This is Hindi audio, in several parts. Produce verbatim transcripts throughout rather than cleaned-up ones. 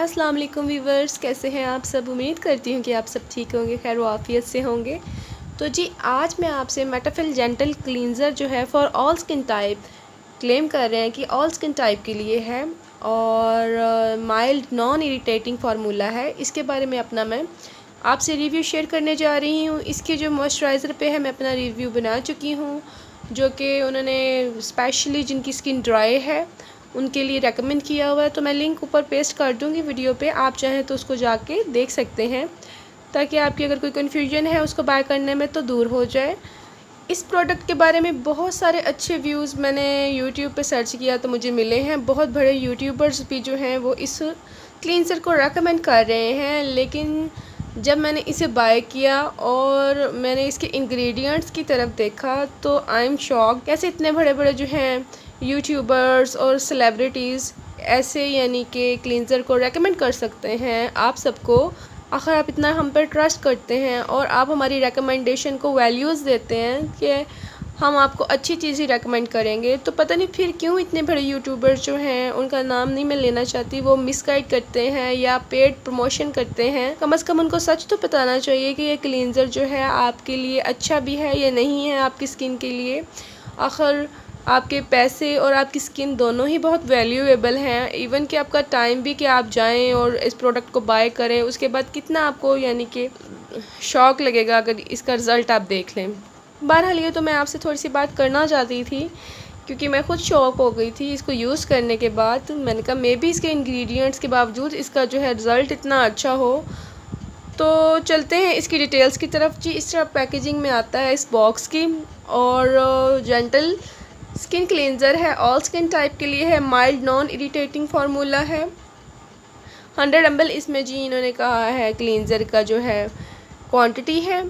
अस्सलाम वालेकुम व्यूवर्स, कैसे हैं आप सब। उम्मीद करती हूँ कि आप सब ठीक होंगे, खैर वाफियत से होंगे। तो जी आज मैं आपसे मेटाफिल जेंटल क्लींजर जो है for all skin type claim कर रहे हैं कि ऑल स्किन टाइप के लिए है और माइल्ड नॉन इरिटेटिंग फार्मूला है। इसके बारे में अपना मैं आपसे रिव्यू शेयर करने जा रही हूँ। इसके जो मॉइस्चराइज़र पे है मैं अपना रिव्यू बना चुकी हूँ, जो कि उन्होंने स्पेशली जिनकी स्किन ड्राई है उनके लिए रेकमेंड किया हुआ है। तो मैं लिंक ऊपर पेस्ट कर दूँगी वीडियो पे, आप चाहें तो उसको जाके देख सकते हैं, ताकि आपकी अगर कोई कन्फ्यूजन है उसको बाय करने में तो दूर हो जाए। इस प्रोडक्ट के बारे में बहुत सारे अच्छे व्यूज़ मैंने यूट्यूब पे सर्च किया तो मुझे मिले हैं। बहुत बड़े यूट्यूबर्स भी जो हैं वो इस क्लींजर को रेकमेंड कर रहे हैं, लेकिन जब मैंने इसे बाय किया और मैंने इसके इंग्रेडिएंट्स की तरफ देखा तो आई एम शॉक। कैसे इतने बड़े बड़े जो हैं यूट्यूबर्स और सेलिब्रिटीज़ ऐसे यानी कि क्लींजर को रेकमेंड कर सकते हैं आप सबको। आखिर आप इतना हम पर ट्रस्ट करते हैं और आप हमारी रेकमेंडेशन को वैल्यूज़ देते हैं कि हम आपको अच्छी चीज़ ही रेकमेंड करेंगे, तो पता नहीं फिर क्यों इतने बड़े यूट्यूबर्स जो हैं, उनका नाम नहीं मैं लेना चाहती, वो मिसगाइड करते हैं या पेड प्रमोशन करते हैं। कम से कम उनको सच तो बताना चाहिए कि ये क्लींजर जो है आपके लिए अच्छा भी है या नहीं है आपकी स्किन के लिए। आखिर आपके पैसे और आपकी स्किन दोनों ही बहुत वैल्यूएबल हैं। इवन कि आपका टाइम भी कि आप जाएं और इस प्रोडक्ट को बाय करें, उसके बाद कितना आपको यानी कि शॉक लगेगा अगर इसका रिज़ल्ट आप देख लें। बहरहाल ये तो मैं आपसे थोड़ी सी बात करना चाहती थी, क्योंकि मैं खुद शॉक हो गई थी इसको यूज़ करने के बाद। मैंने कहा मे बी इसके इंग्रेडिएंट्स के बावजूद इसका जो है रिज़ल्ट इतना अच्छा हो। तो चलते हैं इसकी डिटेल्स की तरफ। जी इस तरह पैकेजिंग में आता है इस बॉक्स की, और जेंटल स्किन क्लींजर है, ऑल स्किन टाइप के लिए है, माइल्ड नॉन इरिटेटिंग फार्मूला है। हंड्रेड एम एल इसमें जी इन्होंने कहा है क्लींजर का जो है क्वांटिटी है।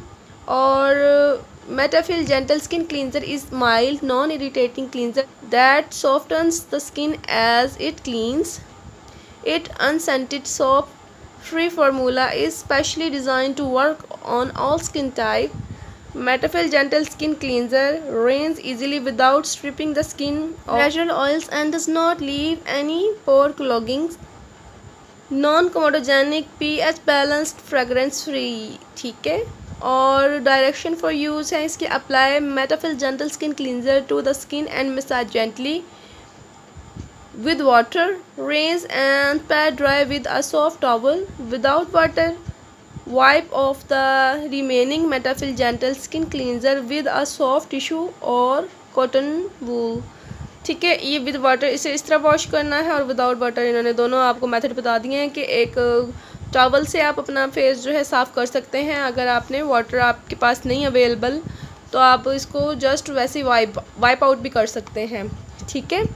और Cetaphil gentle skin cleanser is mild non irritating cleanser that softens the skin as it cleans it. Unscented soap free formula is specially designed to work on all skin type. Metafil Gentle Skin Cleanser rinses easily without stripping the skin of natural oils and does not leave any pore clogging. Non-comedogenic, pH balanced, fragrance free। ठीक है। और डायरेक्शन फॉर यूज़ है इसके, apply Cetaphil gentle skin cleanser to the skin and massage gently with water, rinse and pat dry with a soft towel. Without water, wipe off the remaining Metafil Gentle Skin Cleanser with a soft tissue or cotton wool। ठीक है, ये विद वाटर इसे इस तरह वॉश करना है, और विदाउट वाटर इन्होंने दोनों आपको मेथड बता दिए हैं कि एक टॉवल से आप अपना फेस जो है साफ़ कर सकते हैं। अगर आपने वाटर आपके पास नहीं अवेलेबल तो आप इसको जस्ट वैसे ही वाइप वाइप आउट भी कर सकते हैं। ठीक है,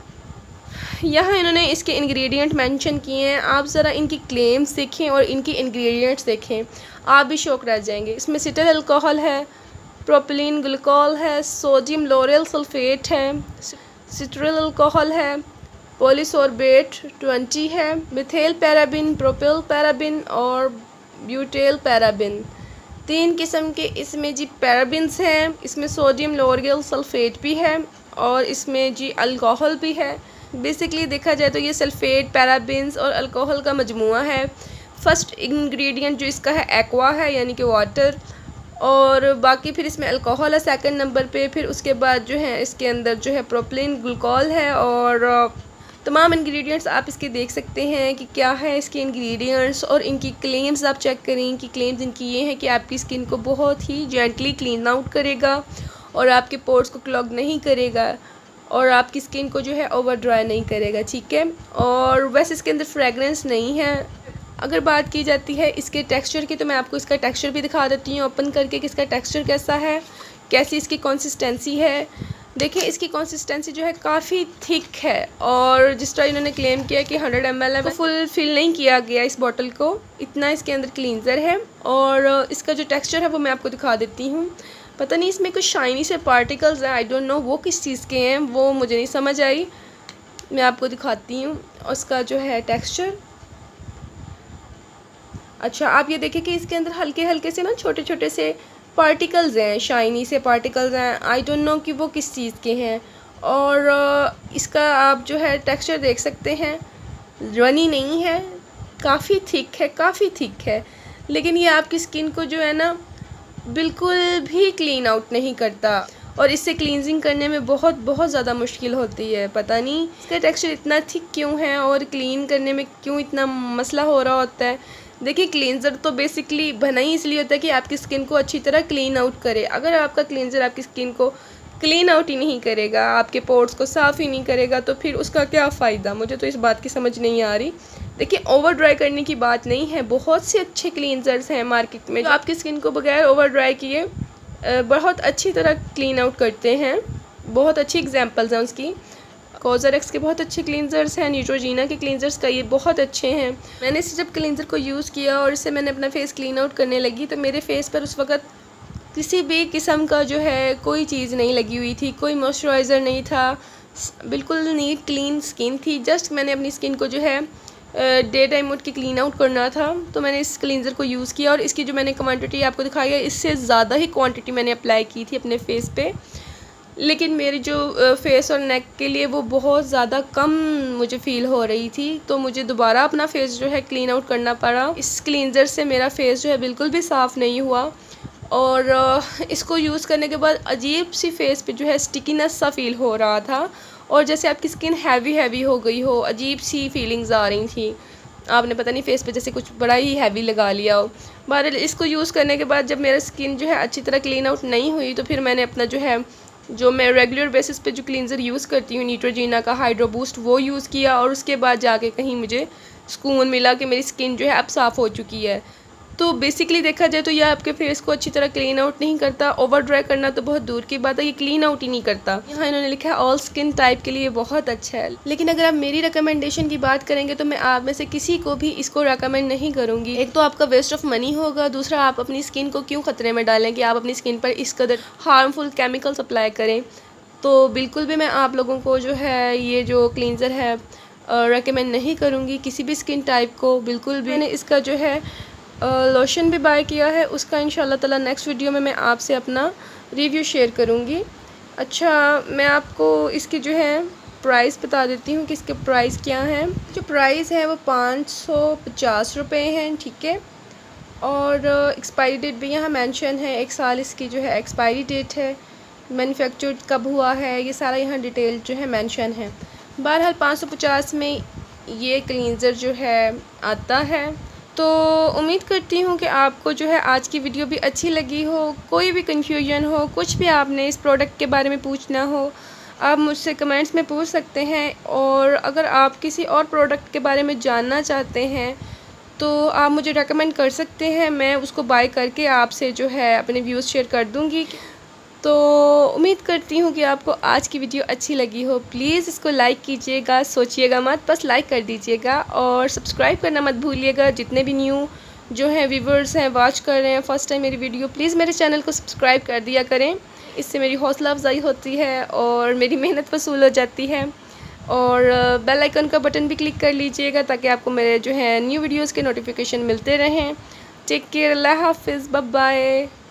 यहाँ इन्होंने इसके इंग्रेडिएंट मेंशन किए हैं। आप ज़रा इनकी क्लेम्स देखें और इनकी इंग्रेडिएंट्स देखें, आप भी शौक रह जाएंगे। इसमें सिटल अल्कोहल है, प्रोपिलीन ग्लूकोल है, सोडियम लोरेल सल्फेट है, सिट्रिल अल्कोहल है, पॉलीसोर्बेट ट्वेंटी है, मिथेल पैराबिन, प्रोपिल पैराबिन और ब्यूटेल पैराबिन। तीन किस्म के इसमें जी पैराबिन्स हैं। इसमें सोडियम लोरेल सल्फेट भी है और इसमें जी अल्कोहल भी है। बेसिकली देखा जाए तो ये सल्फेट, पैराबिन्स और अल्कोहल का मजमुआ है। फर्स्ट इंग्रेडिएंट जो इसका है एक्वा है, यानी कि वाटर, और बाकी फिर इसमें अल्कोहल है सेकंड नंबर पे। फिर उसके बाद जो है इसके अंदर जो है प्रोपिलीन ग्लूकोल है, और तमाम इंग्रेडिएंट्स आप इसके देख सकते हैं कि क्या है इसके इंग्रेडिएंट्स। और इनकी क्लेम्स आप चेक करें कि क्लेम्स इनकी ये हैं कि आपकी स्किन को बहुत ही जेंटली क्लीन आउट करेगा और आपके पोर्स को क्लॉग नहीं करेगा और आपकी स्किन को जो है ओवर ड्राई नहीं करेगा। ठीक है, और वैसे इसके अंदर फ्रेगरेंस नहीं है। अगर बात की जाती है इसके टेक्सचर की, तो मैं आपको इसका टेक्सचर भी दिखा देती हूँ ओपन करके कि इसका टेक्सचर कैसा है, कैसी इसकी कंसिस्टेंसी है। देखिए इसकी कंसिस्टेंसी जो है काफ़ी थिक है, और जिस तरह इन्होंने क्लेम किया कि हंड्रेड एम एल है, फुल फिल नहीं किया गया इस बॉटल को, इतना इसके अंदर क्लींजर है। और इसका जो टेक्सचर है वो मैं आपको दिखा देती हूँ। पता नहीं इसमें कुछ शाइनी से पार्टिकल्स हैं, आई डोंट नो वो किस चीज़ के हैं, वो मुझे नहीं समझ आई। मैं आपको दिखाती हूँ उसका जो है टेक्सचर। अच्छा, आप ये देखें कि इसके अंदर हल्के हल्के से ना छोटे छोटे से पार्टिकल्स हैं, शाइनी से पार्टिकल्स हैं, आई डोंट नो कि वो किस चीज़ के हैं। और इसका आप जो है टेक्सचर देख सकते हैं, रनी नहीं है, काफ़ी थिक है, काफ़ी थिक है, लेकिन ये आपकी स्किन को जो है ना बिल्कुल भी क्लीन आउट नहीं करता और इससे क्लींजिंग करने में बहुत बहुत ज़्यादा मुश्किल होती है। पता नहीं इसका टेक्सचर इतना थिक क्यों है और क्लीन करने में क्यों इतना मसला हो रहा होता है। देखिए, क्लींजर तो बेसिकली बना ही इसलिए होता है कि आपकी स्किन को अच्छी तरह क्लीन आउट करे। अगर आपका क्लींजर आपकी स्किन को क्लीन आउट ही नहीं करेगा, आपके पोर्स को साफ़ ही नहीं करेगा, तो फिर उसका क्या फ़ायदा। मुझे तो इस बात की समझ नहीं आ रही। देखिए, ओवर ड्राई करने की बात नहीं है, बहुत से अच्छे क्लींजर्स हैं मार्केट में जो आपकी स्किन को बगैर ओवर ड्राई किए बहुत अच्छी तरह क्लीन आउट करते हैं। बहुत अच्छी एग्जांपल्स हैं उसकी। कोज़रक्स के बहुत अच्छे क्लींजर्स हैं, न्यूट्रोजीना के क्लींजर्स का ये बहुत अच्छे हैं। मैंने इसे जब क्लींजर को यूज़ किया और इससे मैंने अपना फेस क्लीन आउट करने लगी तो मेरे फेस पर उस वक़्त किसी भी किस्म का जो है कोई चीज़ नहीं लगी हुई थी, कोई मॉइस्चराइज़र नहीं था, बिल्कुल नीट क्लीन स्किन थी। जस्ट मैंने अपनी स्किन को जो है डे टाइम उठ के क्लीन आउट करना था तो मैंने इस क्लींजर को यूज़ किया और इसकी जो मैंने क्वांटिटी आपको दिखाई है इससे ज़्यादा ही क्वांटिटी मैंने अप्लाई की थी अपने फेस पे, लेकिन मेरी जो फेस और नेक के लिए वो बहुत ज़्यादा कम मुझे फ़ील हो रही थी, तो मुझे दोबारा अपना फेस जो है क्लीन आउट करना पड़ा। इस क्लींजर से मेरा फेस जो है बिल्कुल भी साफ़ नहीं हुआ और इसको यूज़ करने के बाद अजीब सी फेस पे जो है स्टिकीनेस सा फ़ील हो रहा था और जैसे आपकी स्किन हैवी हैवी हो गई हो, अजीब सी फीलिंग्स आ रही थी। आपने पता नहीं फेस पे जैसे कुछ बड़ा ही हैवी लगा लिया हो। बहरहाल इसको यूज़ करने के बाद जब मेरा स्किन जो है अच्छी तरह क्लीन आउट नहीं हुई तो फिर मैंने अपना जो है जो मैं रेगुलर बेसिस पे जो क्लींजर यूज़ करती हूँ न्यूट्रोजीना का हाइड्रो बूस्ट वो यूज़ किया और उसके बाद जाके कहीं मुझे सुकून मिला कि मेरी स्किन जो है अब साफ़ हो चुकी है। तो बेसिकली देखा जाए तो यह आपके फेस को अच्छी तरह क्लीन आउट नहीं करता, ओवर ड्राई करना तो बहुत दूर की बात है, ये क्लीन आउट ही नहीं करता। यहाँ इन्होंने लिखा है ऑल स्किन टाइप के लिए बहुत अच्छा है, लेकिन अगर आप मेरी रिकमेंडेशन की बात करेंगे तो मैं आप में से किसी को भी इसको रिकमेंड नहीं करूँगी। एक तो आपका वेस्ट ऑफ मनी होगा, दूसरा आप अपनी स्किन को क्यों ख़तरे में डालें कि आप अपनी स्किन पर इस कदर हार्मफुल केमिकल्स अप्लाई करें। तो बिल्कुल भी मैं आप लोगों को जो है ये जो क्लींजर है रिकमेंड नहीं करूँगी किसी भी स्किन टाइप को, बिल्कुल भी। मैंने इसका जो है लोशन भी बाय किया है, उसका इंशाल्लाह ताला नेक्स्ट वीडियो में मैं आपसे अपना रिव्यू शेयर करूँगी। अच्छा, मैं आपको इसकी जो है प्राइस बता देती हूँ कि इसके प्राइस क्या हैं। जो प्राइस है वो पाँच सौ पचास रुपये हैं, ठीक है। और एक्सपायरी डेट भी यहाँ मेंशन है, एक साल इसकी जो है एक्सपायरी डेट है, मैन्युफैक्चर्ड कब हुआ है ये सारा यहाँ डिटेल जो है मेंशन है। बहरहाल पाँच सौ पचास में ये क्लींजर जो है आता है। तो उम्मीद करती हूँ कि आपको जो है आज की वीडियो भी अच्छी लगी हो। कोई भी कन्फ्यूजन हो, कुछ भी आपने इस प्रोडक्ट के बारे में पूछना हो, आप मुझसे कमेंट्स में पूछ सकते हैं। और अगर आप किसी और प्रोडक्ट के बारे में जानना चाहते हैं तो आप मुझे रेकमेंड कर सकते हैं, मैं उसको बाय करके आपसे जो है अपने व्यूज़ शेयर कर दूँगी। तो उम्मीद करती हूँ कि आपको आज की वीडियो अच्छी लगी हो। प्लीज़ इसको लाइक कीजिएगा, सोचिएगा मत, बस लाइक कर दीजिएगा और सब्सक्राइब करना मत भूलिएगा। जितने भी न्यू जो हैं व्यूवर्स हैं, वॉच कर रहे हैं फर्स्ट टाइम मेरी वीडियो, प्लीज़ मेरे चैनल को सब्सक्राइब कर दिया करें। इससे मेरी हौसला अफजाई होती है और मेरी मेहनत वसूल हो जाती है। और बेल आइकन का बटन भी क्लिक कर लीजिएगा ताकि आपको मेरे जो है न्यू वीडियोज़ के नोटिफिकेशन मिलते रहें। टेक केयर, अल्लाह हाफिज़, बाय बाय।